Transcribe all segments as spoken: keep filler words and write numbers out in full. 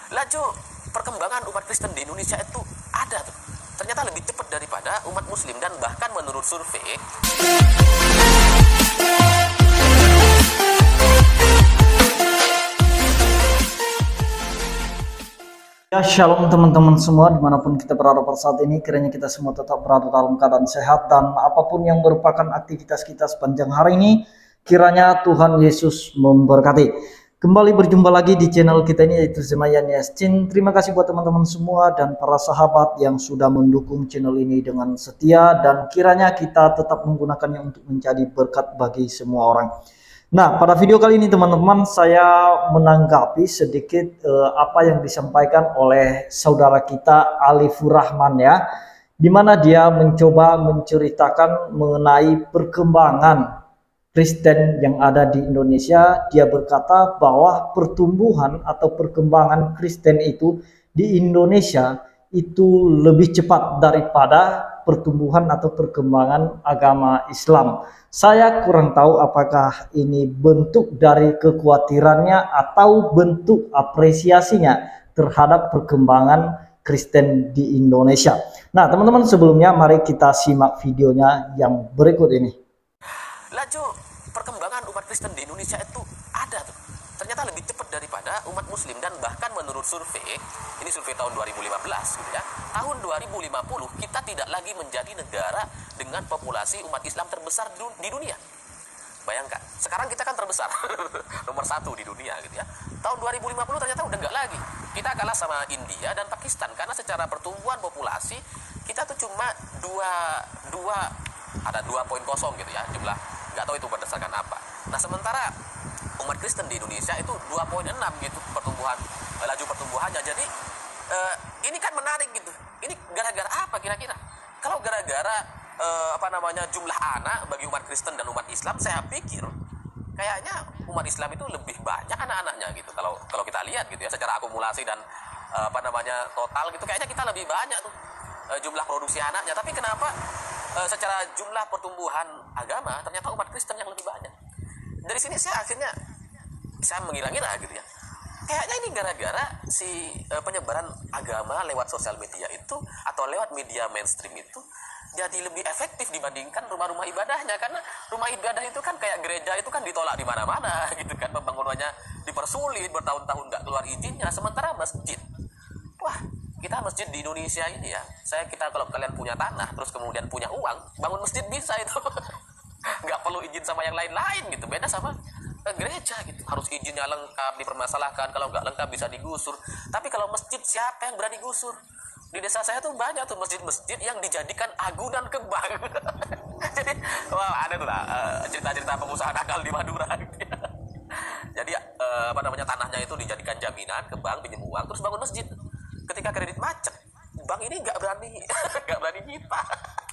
laju perkembangan umat Kristen di Indonesia itu ada tuh. Ternyata lebih cepat daripada umat Muslim, dan bahkan menurut survei Ya, shalom teman-teman semua dimanapun kita berada pada saat ini. Kiranya kita semua tetap berada dalam keadaan sehat, dan apapun yang merupakan aktivitas kita sepanjang hari ini, kiranya Tuhan Yesus memberkati. Kembali berjumpa lagi di channel kita ini, yaitu Zemayan Yasin. Terima kasih buat teman-teman semua dan para sahabat yang sudah mendukung channel ini dengan setia, dan kiranya kita tetap menggunakannya untuk menjadi berkat bagi semua orang. Nah, pada video kali ini teman-teman, saya menanggapi sedikit eh, apa yang disampaikan oleh saudara kita Alifur Rahman ya, di mana dia mencoba menceritakan mengenai perkembangan Kristen yang ada di Indonesia. Dia berkata bahwa pertumbuhan atau perkembangan Kristen itu di Indonesia itu lebih cepat daripada pertumbuhan atau perkembangan agama Islam. Saya kurang tahu apakah ini bentuk dari kekhawatirannya atau bentuk apresiasinya terhadap perkembangan Kristen di Indonesia. Nah, teman-teman, sebelumnya mari kita simak videonya yang berikut ini. laju perkembangan umat Kristen di Indonesia itu ada tuh. Ternyata lebih cepat daripada umat Muslim, dan bahkan menurut survei, ini survei tahun dua ribu lima belas gitu ya, tahun dua ribu lima puluh kita tidak lagi menjadi negara dengan populasi umat Islam terbesar di dunia. Bayangkan, sekarang kita kan terbesar nomor satu di dunia gitu ya. Tahun dua ribu lima puluh ternyata udah nggak lagi. Kita kalah sama India dan Pakistan, karena secara pertumbuhan populasi kita tuh cuma dua dua ada dua koma nol gitu ya jumlah, nggak tahu itu berdasarkan apa. Nah, sementara umat Kristen di Indonesia itu dua koma enam gitu pertumbuhan, laju pertumbuhannya. Jadi eh, ini kan menarik gitu. Ini gara-gara apa kira-kira? Kalau gara-gara eh, apa namanya jumlah anak bagi umat Kristen dan umat Islam, saya pikir kayaknya umat Islam itu lebih banyak anak-anaknya gitu. Kalau kalau kita lihat gitu ya, secara akumulasi dan eh, apa namanya total gitu, kayaknya kita lebih banyak tuh eh, jumlah produksi anaknya. Tapi kenapa eh, secara jumlah pertumbuhan agama ternyata umat Kristen yang lebih banyak? Dari sini saya akhirnya saya mengira-ngira gitu ya, kayaknya ini gara-gara si uh, penyebaran agama lewat sosial media itu atau lewat media mainstream itu jadi lebih efektif dibandingkan rumah-rumah ibadahnya. Karena rumah ibadah itu kan kayak gereja itu kan ditolak di mana-mana gitu kan, pembangunannya dipersulit, bertahun-tahun nggak keluar izinnya. Sementara masjid, wah, kita masjid di Indonesia ini ya, saya kita kalau kalian punya tanah terus kemudian punya uang, bangun masjid bisa itu nggak perlu izin sama yang lain-lain gitu. Beda sama eh, gereja gitu, harus izinnya lengkap, dipermasalahkan, kalau nggak lengkap bisa digusur. Tapi kalau masjid, siapa yang berani gusur? Di desa saya tuh banyak tuh masjid-masjid yang dijadikan agunan kembang. Jadi wah, ada tuh lah uh, cerita-cerita pengusaha nakal di Madura gitu ya. Jadi uh, apa namanya tanahnya itu dijadikan jaminan ke bank, pinjam uang, terus bangun masjid. Ketika kredit macet, bank ini nggak berani nggak berani nyita.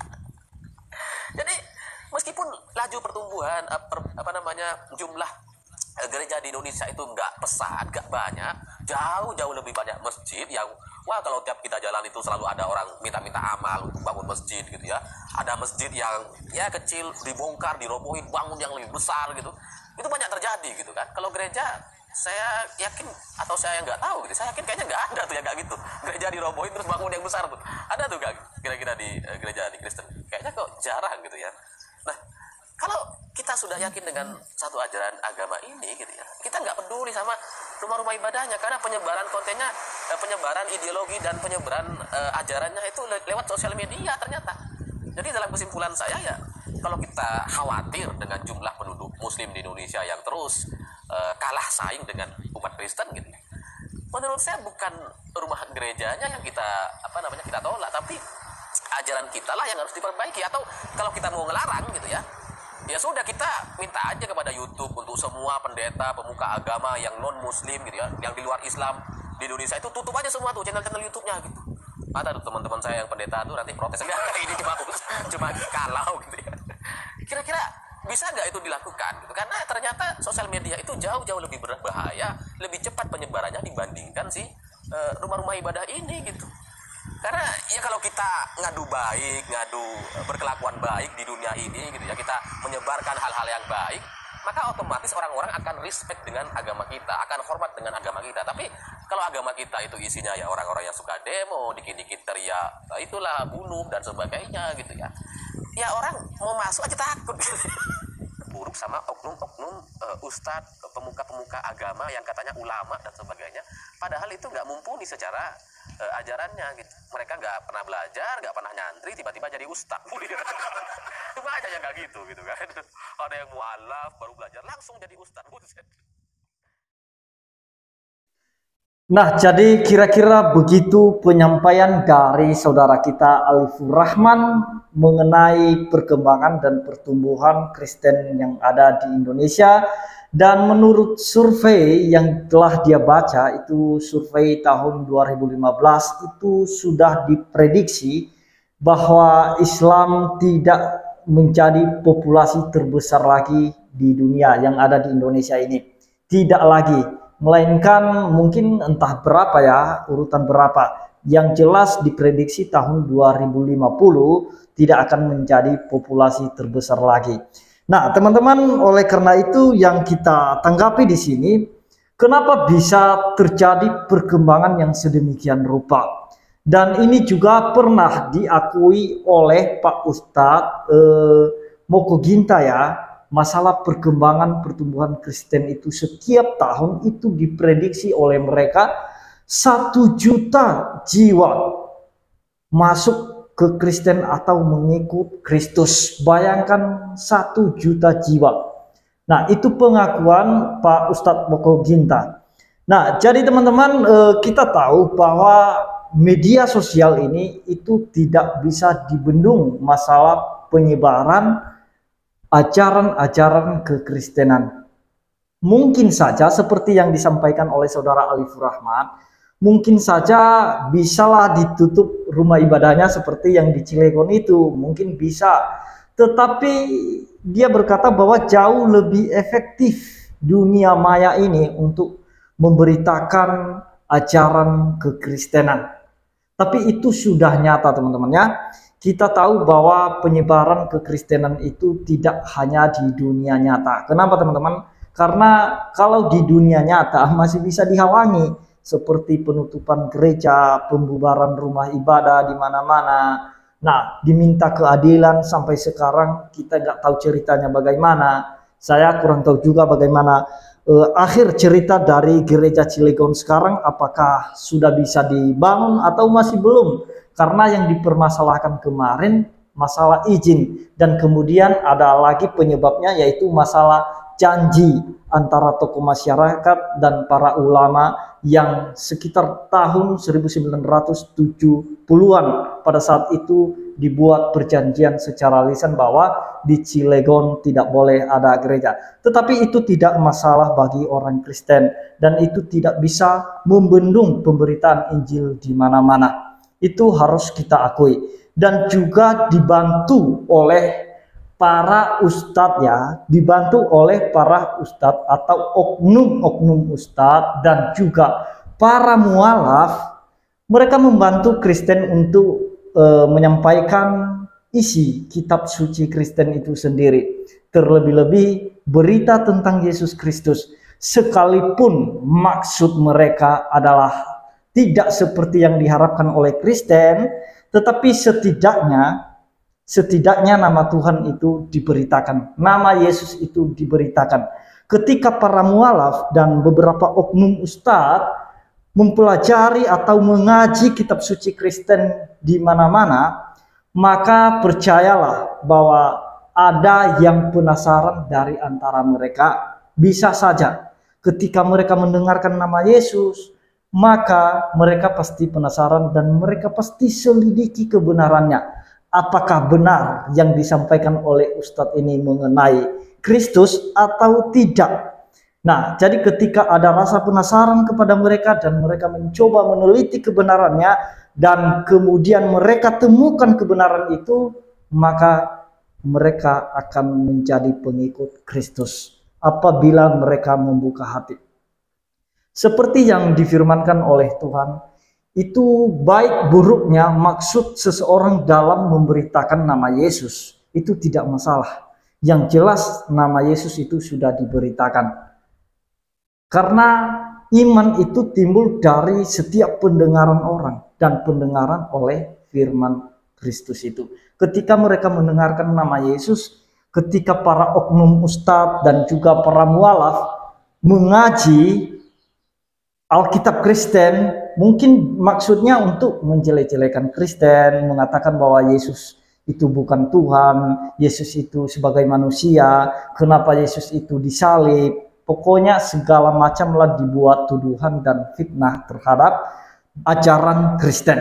Jadi meskipun laju pertumbuhan apa, apa namanya jumlah gereja di Indonesia itu nggak pesat, nggak banyak, jauh-jauh lebih banyak masjid yang wah, kalau tiap kita jalan itu selalu ada orang minta-minta amal untuk bangun masjid gitu ya. Ada masjid yang ya kecil dibongkar, dirobohin, bangun yang lebih besar gitu. Itu banyak terjadi gitu kan. Kalau gereja, saya yakin atau saya nggak tahu gitu, saya yakin kayaknya nggak ada tuh ya nggak gitu. Gereja dirobohin terus bangun yang besar tuh. Ada tuh nggak kira-kira di uh, gereja di Kristen? Kayaknya kok jarang gitu ya. Nah, kalau kita sudah yakin dengan satu ajaran agama ini gitu ya, kita nggak peduli sama rumah-rumah ibadahnya, karena penyebaran kontennya, penyebaran ideologi dan penyebaran uh, ajarannya itu le lewat sosial media ternyata. Jadi dalam kesimpulan saya ya, kalau kita khawatir dengan jumlah penduduk Muslim di Indonesia yang terus uh, kalah saing dengan umat Kristen gitu, menurut saya bukan rumah gerejanya yang kita apa namanya kita tolak, tapi ajaran kita lah yang harus diperbaiki. Atau kalau kita mau ngelarang gitu ya, ya sudah, kita minta aja kepada YouTube untuk semua pendeta, pemuka agama yang non Muslim gitu ya, yang di luar Islam di Indonesia itu tutup aja semua tuh channel-channel YouTube-nya gitu. Ada tuh teman-teman saya yang pendeta tuh nanti protes, enggak, ini cuma cuma kalau gitu ya. Kira-kira bisa nggak itu dilakukan gitu? Karena ternyata sosial media itu jauh-jauh lebih berbahaya, lebih cepat penyebarannya dibandingkan si uh, rumah-rumah ibadah ini gitu. Karena ya kalau kita ngadu baik, ngadu berkelakuan baik di dunia ini gitu ya, kita menyebarkan hal-hal yang baik, maka otomatis orang-orang akan respect dengan agama kita, akan hormat dengan agama kita. Tapi kalau agama kita itu isinya ya orang-orang yang suka demo, dikit-dikit teriak, nah itulah bunuh dan sebagainya gitu ya. Ya orang mau masuk aja takut gitu. Buruk sama oknum-oknum uh, ustadz, pemuka-pemuka agama yang katanya ulama dan sebagainya. Padahal itu nggak mumpuni secara uh, ajarannya gitu. Mereka nggak pernah belajar, nggak pernah nyantri, tiba-tiba jadi ustadz. Cuma aja yang kayak gitu gitu kan. Ada yang mualaf baru belajar langsung jadi ustadz. Nah, jadi kira-kira begitu penyampaian dari saudara kita Alifur Rahman mengenai perkembangan dan pertumbuhan Kristen yang ada di Indonesia. Dan menurut survei yang telah dia baca, itu survei tahun dua ribu lima belas, itu sudah diprediksi bahwa Islam tidak menjadi populasi terbesar lagi di dunia yang ada di Indonesia ini. Tidak lagi. Melainkan mungkin entah berapa ya, urutan berapa. Yang jelas diprediksi tahun dua ribu lima puluh tidak akan menjadi populasi terbesar lagi. Nah, teman-teman, oleh karena itu yang kita tanggapi di sini, kenapa bisa terjadi perkembangan yang sedemikian rupa? Dan ini juga pernah diakui oleh Pak Ustadz eh, Moko Ginta ya. Masalah perkembangan pertumbuhan Kristen itu setiap tahun itu diprediksi oleh mereka satu juta jiwa masuk ke Kristen atau mengikut Kristus. Bayangkan satu juta jiwa. Nah, itu pengakuan Pak Ustadz Moko Ginta. Nah, jadi teman-teman, kita tahu bahwa media sosial ini itu tidak bisa dibendung masalah penyebaran ajaran-ajaran kekristenan. Mungkin saja seperti yang disampaikan oleh saudara Alifur Rahman, mungkin saja bisalah ditutup rumah ibadahnya seperti yang di Cilegon itu, mungkin bisa. Tetapi dia berkata bahwa jauh lebih efektif dunia maya ini untuk memberitakan ajaran kekristenan. Tapi itu sudah nyata teman-teman ya. Kita tahu bahwa penyebaran kekristenan itu tidak hanya di dunia nyata. Kenapa teman-teman? Karena kalau di dunia nyata masih bisa dihalangi, seperti penutupan gereja, pembubaran rumah ibadah di mana-mana. Nah, diminta keadilan sampai sekarang kita nggak tahu ceritanya bagaimana. Saya kurang tahu juga bagaimana eh, akhir cerita dari gereja Cilegon sekarang, apakah sudah bisa dibangun atau masih belum. Karena yang dipermasalahkan kemarin masalah izin, dan kemudian ada lagi penyebabnya yaitu masalah janji antara tokoh masyarakat dan para ulama yang sekitar tahun seribu sembilan ratus tujuh puluhan pada saat itu dibuat perjanjian secara lisan bahwa di Cilegon tidak boleh ada gereja. Tetapi itu tidak masalah bagi orang Kristen dan itu tidak bisa membendung pemberitaan Injil di mana-mana. Itu harus kita akui, dan juga dibantu oleh para ustadz ya, dibantu oleh para ustadz atau oknum-oknum ustadz dan juga para mualaf. Mereka membantu Kristen untuk e, menyampaikan isi kitab suci Kristen itu sendiri, terlebih-lebih berita tentang Yesus Kristus, sekalipun maksud mereka adalah tidak seperti yang diharapkan oleh Kristen, tetapi setidaknya setidaknya nama Tuhan itu diberitakan, nama Yesus itu diberitakan. Ketika para mualaf dan beberapa oknum ustadz mempelajari atau mengaji kitab suci Kristen di mana-mana, maka percayalah bahwa ada yang penasaran dari antara mereka. Bisa saja ketika mereka mendengarkan nama Yesus, maka mereka pasti penasaran dan mereka pasti selidiki kebenarannya. Apakah benar yang disampaikan oleh ustadz ini mengenai Kristus atau tidak? Nah, jadi ketika ada rasa penasaran kepada mereka dan mereka mencoba meneliti kebenarannya dan kemudian mereka temukan kebenaran itu, maka mereka akan menjadi pengikut Kristus apabila mereka membuka hati. Seperti yang difirmankan oleh Tuhan, itu baik buruknya maksud seseorang dalam memberitakan nama Yesus, itu tidak masalah. Yang jelas nama Yesus itu sudah diberitakan. Karena iman itu timbul dari setiap pendengaran orang dan pendengaran oleh firman Kristus itu. Ketika mereka mendengarkan nama Yesus, ketika para oknum ustadz dan juga para mualaf mengaji Alkitab Kristen, mungkin maksudnya untuk menjelek-jelekan Kristen, mengatakan bahwa Yesus itu bukan Tuhan, Yesus itu sebagai manusia, kenapa Yesus itu disalib. Pokoknya segala macamlah dibuat tuduhan dan fitnah terhadap ajaran Kristen.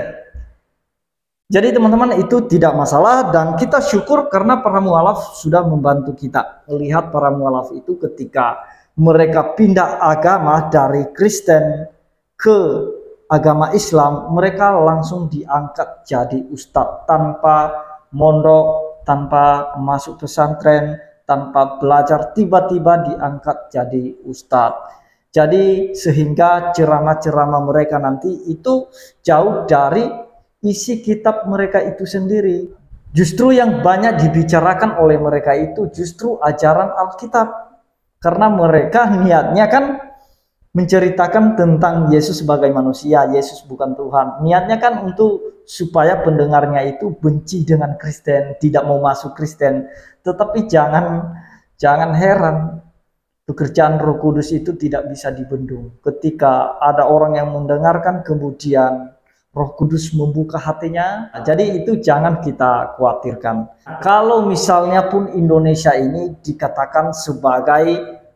Jadi teman-teman, itu tidak masalah dan kita syukur karena para mualaf sudah membantu kita. Melihat para mualaf itu ketika mereka pindah agama dari Kristen ke agama Islam, mereka langsung diangkat jadi ustadz tanpa mondok, tanpa masuk pesantren, tanpa belajar, tiba-tiba diangkat jadi ustadz. Jadi sehingga ceramah-ceramah mereka nanti itu jauh dari isi kitab mereka itu sendiri. Justru yang banyak dibicarakan oleh mereka itu justru ajaran Alkitab. Karena mereka niatnya kan menceritakan tentang Yesus sebagai manusia, Yesus bukan Tuhan. Niatnya kan untuk supaya pendengarnya itu benci dengan Kristen, tidak mau masuk Kristen. Tetapi jangan jangan heran, pekerjaan Roh Kudus itu tidak bisa dibendung. Ketika ada orang yang mendengarkan kemudian Roh Kudus membuka hatinya, jadi itu jangan kita khawatirkan. Kalau misalnya pun Indonesia ini dikatakan sebagai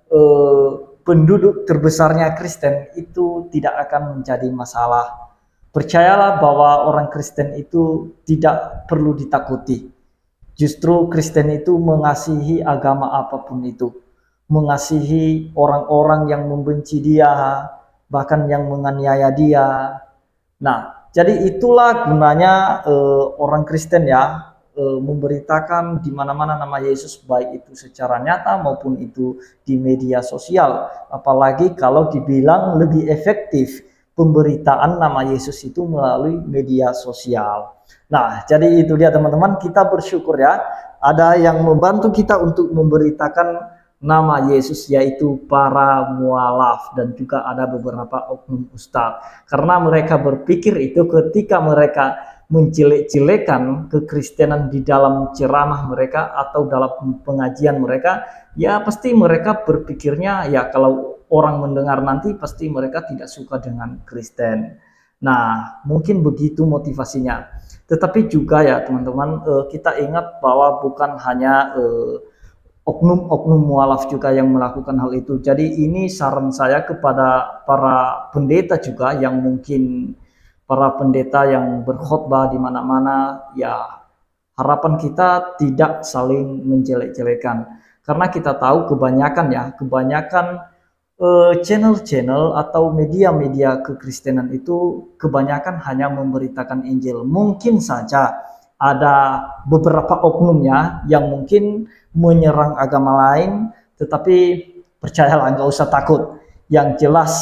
eh, penduduk terbesarnya Kristen, itu tidak akan menjadi masalah. Percayalah bahwa orang Kristen itu tidak perlu ditakuti. Justru Kristen itu mengasihi agama apapun itu, mengasihi orang-orang yang membenci dia, bahkan yang menganiaya dia. Nah, jadi itulah gunanya eh, orang Kristen ya, eh, memberitakan di mana-mana nama Yesus, baik itu secara nyata maupun itu di media sosial. Apalagi kalau dibilang lebih efektif pemberitaan nama Yesus itu melalui media sosial. Nah, jadi itu dia teman-teman, kita bersyukur ya, ada yang membantu kita untuk memberitakan nama Yesus, yaitu para mualaf dan juga ada beberapa oknum ustadz. Karena mereka berpikir itu ketika mereka menjelek-jelekan kekristenan di dalam ceramah mereka atau dalam pengajian mereka, ya pasti mereka berpikirnya ya kalau orang mendengar nanti pasti mereka tidak suka dengan Kristen. Nah, mungkin begitu motivasinya. Tetapi juga ya teman-teman, kita ingat bahwa bukan hanya oknum-oknum mualaf juga yang melakukan hal itu. Jadi ini saran saya kepada para pendeta juga, yang mungkin para pendeta yang berkhotbah di mana-mana, ya harapan kita tidak saling menjelek-jelekan. Karena kita tahu kebanyakan ya, kebanyakan channel-channel atau media-media kekristenan itu kebanyakan hanya memberitakan Injil. Mungkin saja ada beberapa oknumnya yang mungkin menyerang agama lain, tetapi percayalah, nggak usah takut. Yang jelas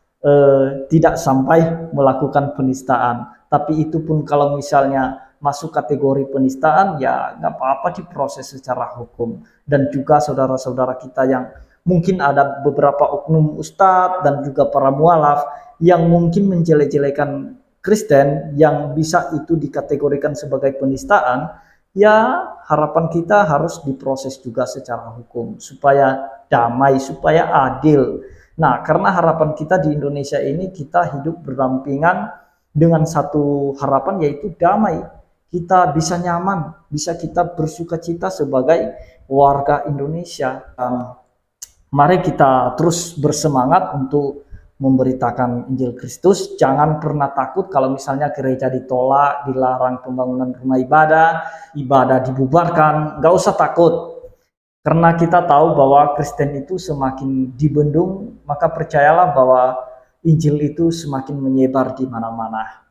eh, tidak sampai melakukan penistaan. Tapi itu pun kalau misalnya masuk kategori penistaan, ya nggak apa-apa, diproses secara hukum. Dan juga saudara-saudara kita yang mungkin ada beberapa oknum ustadz dan juga para mualaf yang mungkin menjelek-jelekan Kristen, yang bisa itu dikategorikan sebagai penistaan, ya harapan kita harus diproses juga secara hukum supaya damai, supaya adil. Nah, karena harapan kita di Indonesia ini, kita hidup berdampingan dengan satu harapan, yaitu damai. Kita bisa nyaman, bisa kita bersuka cita sebagai warga Indonesia. Um, mari kita terus bersemangat untuk memberitakan Injil Kristus. Jangan pernah takut kalau misalnya gereja ditolak, dilarang pembangunan rumah ibadah, ibadah dibubarkan. Nggak usah takut, karena kita tahu bahwa Kristen itu semakin dibendung, maka percayalah bahwa Injil itu semakin menyebar di mana-mana.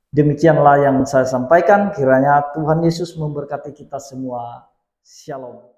Demikianlah yang saya sampaikan. Kiranya Tuhan Yesus memberkati kita semua. Shalom.